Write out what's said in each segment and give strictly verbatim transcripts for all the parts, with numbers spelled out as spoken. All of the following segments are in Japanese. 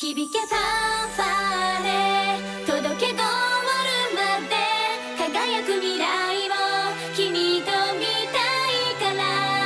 響けファンファーレ届けゴールまで輝く未来を君と見たいから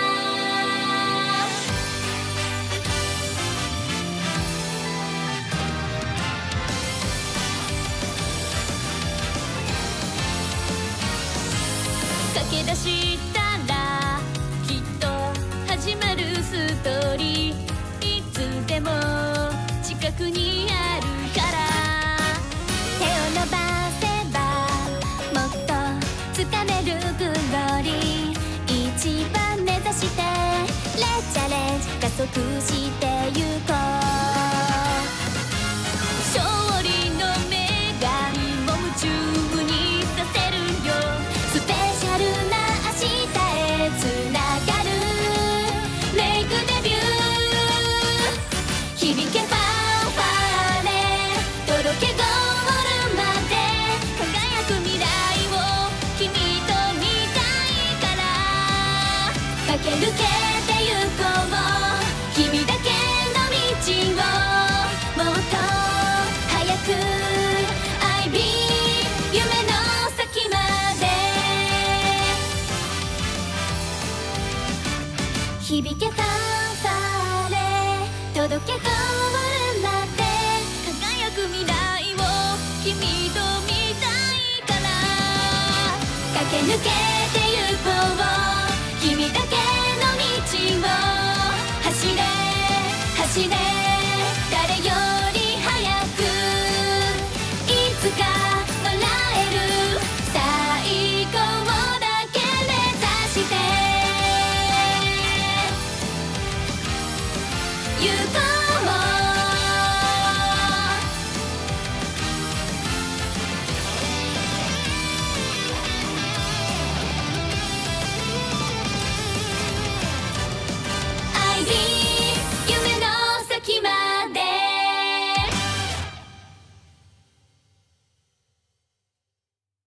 駆け出したらきっと始まるストーリーいつでも近くにあるから手を伸ばせばもっと掴めるグローリー一番目指してレッチャレンジ加速してゆこう勝利の女神も夢中にさせるよスペシャルな明日へつながるメイクデビュー響けば駆け抜けてゆこう君だけの道をもっと早く I be 夢の先まで響けファンファーレ届けゴールまで輝く未来を君と見たいから駆け抜け